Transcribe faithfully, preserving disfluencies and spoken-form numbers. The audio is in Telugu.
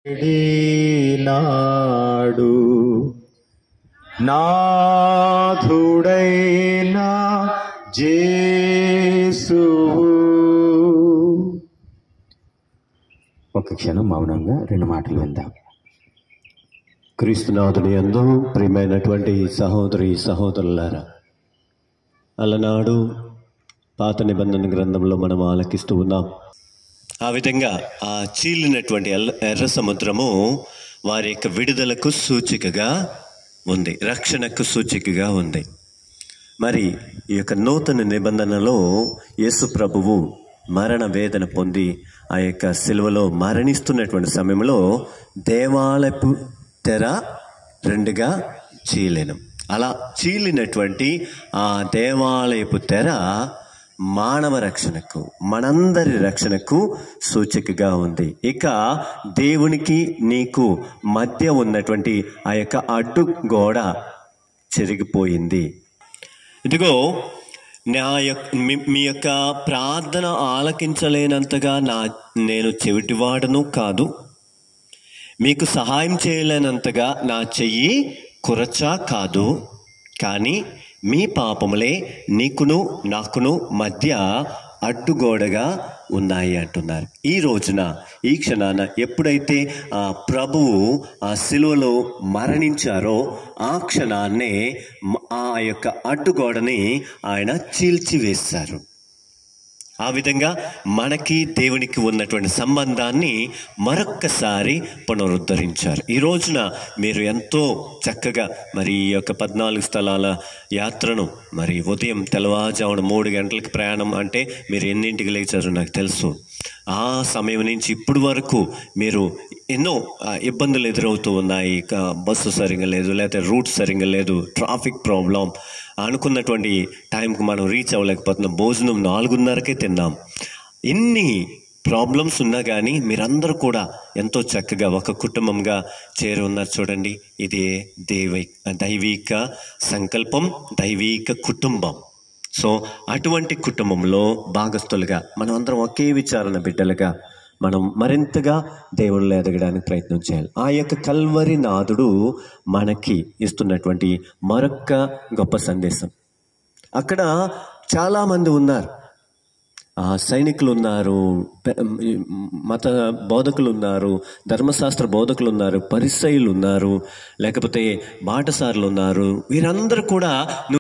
నాడు నాథుడైనా జేసువు. ఒక క్షణం మౌనంగా రెండు మాటలు విందాం. క్రీస్తునాథుని యందు ప్రియమైనటువంటి సహోదరి సహోదరులారా, అలనాడు పాత నిబంధన గ్రంథంలో మనం ఆలకిస్తూ ఉన్నాం. ఆ విధంగా ఆ చీలినటువంటి ఎల్ల ఎర్ర సముద్రము వారి యొక్క విడుదలకు సూచికగా ఉంది, రక్షణకు సూచికగా ఉంది. మరి ఈ యొక్క నూతన నిబంధనలో యేసు ప్రభువు మరణ వేదన పొంది ఆ యొక్క సిలువలో మరణిస్తున్నటువంటి సమయంలో దేవాలయపు తెర రెండుగా చీలెను. అలా చీలినటువంటి ఆ దేవాలయపు తెర మానవ రక్షణకు, మనందరి రక్షణకు సూచికగా ఉంది. ఇక దేవునికి నీకు మధ్య ఉన్నటువంటి ఆ యొక్క అడ్డు గోడ చెరిగిపోయింది. ఇదిగో నా యొక్క మీ యొక్క ప్రార్థన ఆలకించలేనంతగా నా నేను చెవిటివాడను కాదు, మీకు సహాయం చేయలేనంతగా నా చెయ్యి కురచా కాదు, కానీ మీ పాపములే నీకును నాకును మధ్య అడ్డుగోడగా ఉన్నాయి అంటున్నారు. ఈ రోజున ఈ క్షణాన ఎప్పుడైతే ఆ ప్రభువు ఆ సిలువలో మరణించారో ఆ క్షణాన్నే ఆ యొక్క అడ్డుగోడని ఆయన చీల్చివేశారు. ఆ విధంగా మనకి దేవునికి ఉన్నటువంటి సంబంధాన్ని మరొక్కసారి పునరుద్ధరించారు. ఈ రోజున మీరు ఎంతో చక్కగా మరి ఈ యొక్క పద్నాలుగు స్థలాల యాత్రను మరి ఉదయం తెల్లవారుజామున మూడు గంటలకు ప్రయాణం అంటే మీరు ఎన్నింటికి లేచారో నాకు తెలుసు. ఆ సమయం నుంచి ఇప్పుడు వరకు మీరు ఎన్నో ఇబ్బందులు ఎదురవుతూ ఉన్నాయి. బస్సు సరిగ్గా లేదు, లేకపోతే రూట్ సరిగ్గా లేదు, ట్రాఫిక్ ప్రాబ్లం, అనుకున్నటువంటి టైంకి మనం రీచ్ అవ్వలేకపోతున్నాం, భోజనం నాలుగున్నరకే తిన్నాం. ఇన్ని ప్రాబ్లమ్స్ ఉన్నా కానీ మీరందరూ కూడా ఎంతో చక్కగా ఒక కుటుంబంగా చేరి ఉన్నారు. చూడండి, ఇదే దైవి దైవిక సంకల్పం, దైవిక కుటుంబం. సో అటువంటి కుటుంబంలో భాగస్థులుగా మనం అందరం ఒకే విచారణ బిడ్డలుగా మనం మరింతగా దేవుళ్ళు ఎదగడానికి ప్రయత్నం చేయాలి. ఆ యొక్క కల్వరి నాథుడు మనకి ఇస్తున్నటువంటి మరొక గొప్ప సందేశం. అక్కడ చాలామంది ఉన్నారు, ఆ సైనికులు ఉన్నారు, మత బోధకులు ఉన్నారు, ధర్మశాస్త్ర బోధకులు ఉన్నారు, పరిసయ్యులు ఉన్నారు, లేకపోతే బాటసారులు ఉన్నారు. వీరందరూ కూడా